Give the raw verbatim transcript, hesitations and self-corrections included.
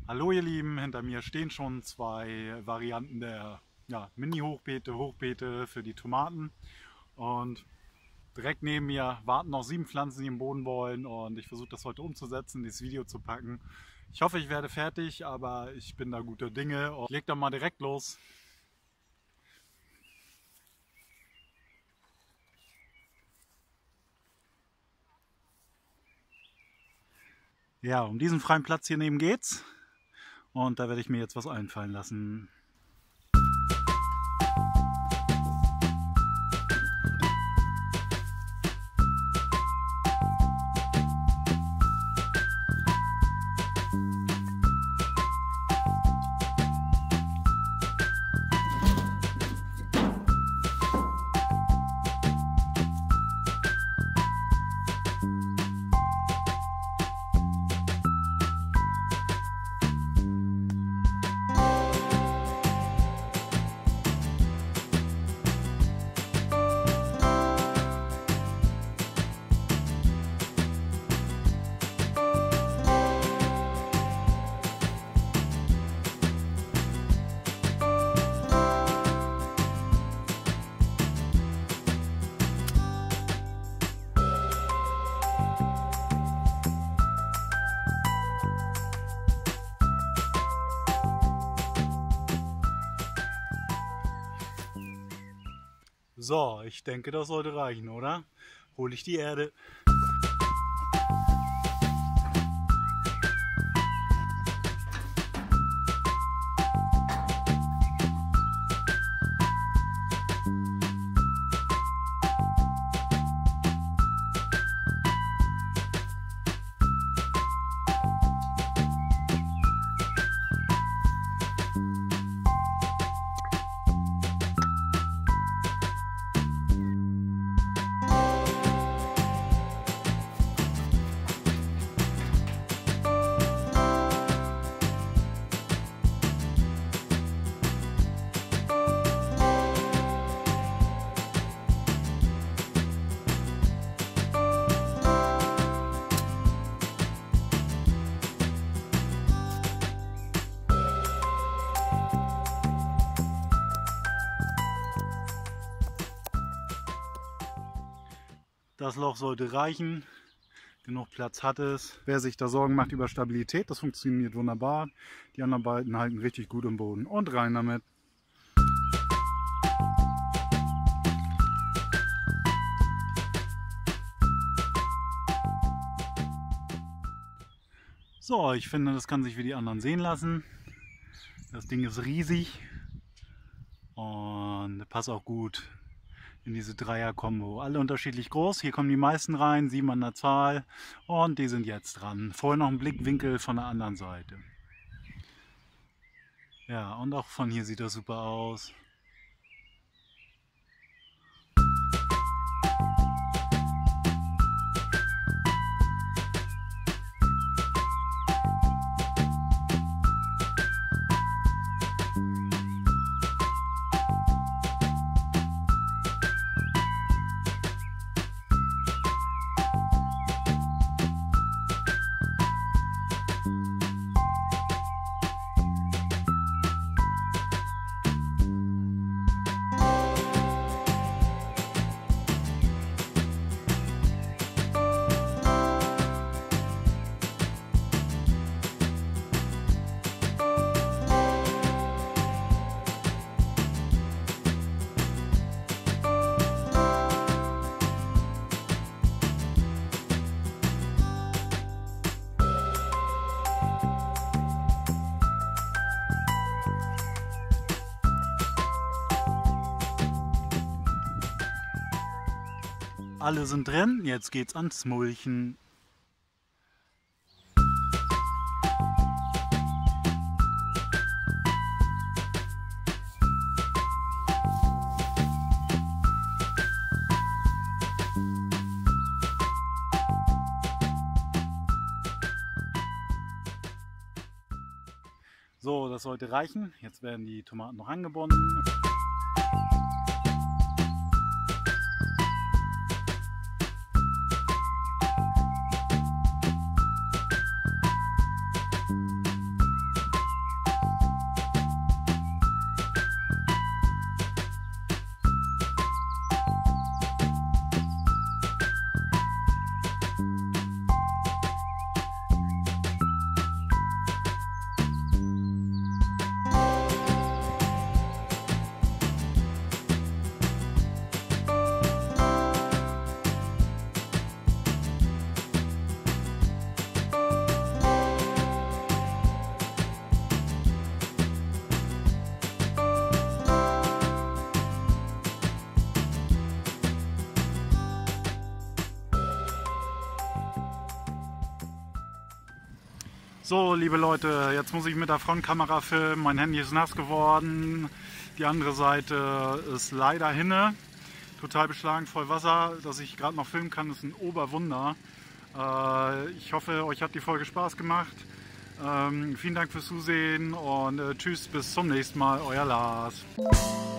Hallo ihr Lieben, hinter mir stehen schon zwei Varianten der ja, Mini-Hochbeete, Hochbeete für die Tomaten und direkt neben mir warten noch sieben Pflanzen, die im Boden wollen und ich versuche das heute umzusetzen, dieses Video zu packen. Ich hoffe, ich werde fertig, aber ich bin da guter Dinge und leg dann mal direkt los. Ja, um diesen freien Platz hier neben geht's und da werde ich mir jetzt was einfallen lassen. So, ich denke, das sollte reichen, oder? Hole ich die Erde. Das Loch sollte reichen, genug Platz hat es. Wer sich da Sorgen macht über Stabilität, das funktioniert wunderbar. Die anderen beiden halten richtig gut im Boden. Und rein damit. So, ich finde, das kann sich wie die anderen sehen lassen. Das Ding ist riesig und passt auch gut in diese Dreier-Kombo. Alle unterschiedlich groß. Hier kommen die meisten rein, sieben an der Zahl. Und die sind jetzt dran. Vorher noch ein Blickwinkel von der anderen Seite. Ja, und auch von hier sieht das super aus. Alle sind drin, jetzt geht's ans Mulchen. So, das sollte reichen. Jetzt werden die Tomaten noch angebunden. So, liebe Leute, jetzt muss ich mit der Frontkamera filmen. Mein Handy ist nass geworden. Die andere Seite ist leider hinne. Total beschlagen, voll Wasser. Dass ich gerade noch filmen kann, ist ein Oberwunder. Äh, ich hoffe, euch hat die Folge Spaß gemacht. Ähm, vielen Dank fürs Zusehen und äh, tschüss, bis zum nächsten Mal. Euer Lars.